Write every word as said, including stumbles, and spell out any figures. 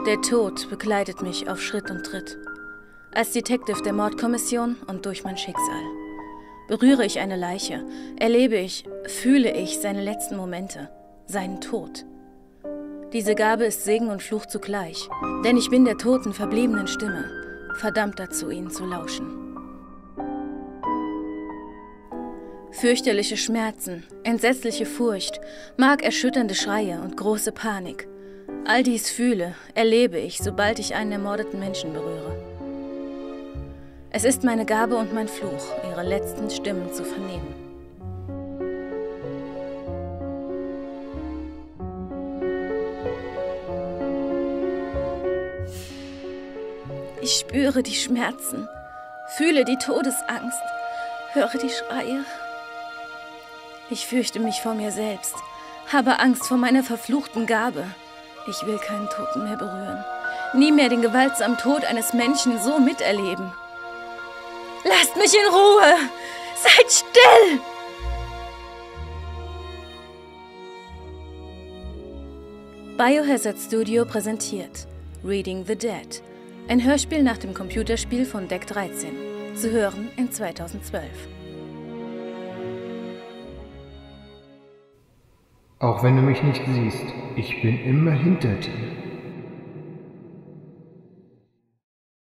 Der Tod begleitet mich auf Schritt und Tritt. Als Detective der Mordkommission und durch mein Schicksal. Berühre ich eine Leiche, erlebe ich, fühle ich seine letzten Momente, seinen Tod. Diese Gabe ist Segen und Fluch zugleich, denn ich bin der toten, verbliebenen Stimme, verdammt dazu, ihnen zu lauschen. Fürchterliche Schmerzen, entsetzliche Furcht, markerschütternde Schreie und große Panik. All dies fühle, erlebe ich, sobald ich einen ermordeten Menschen berühre. Es ist meine Gabe und mein Fluch, ihre letzten Stimmen zu vernehmen. Ich spüre die Schmerzen, fühle die Todesangst, höre die Schreie. Ich fürchte mich vor mir selbst, habe Angst vor meiner verfluchten Gabe. Ich will keinen Toten mehr berühren, nie mehr den gewaltsamen Tod eines Menschen so miterleben. Lasst mich in Ruhe! Seid still! Biohazard Studio präsentiert Reading the Dead, ein Hörspiel nach dem Computerspiel von Deck dreizehn, zu hören in zweitausendzwölf. Auch wenn du mich nicht siehst, ich bin immer hinter dir.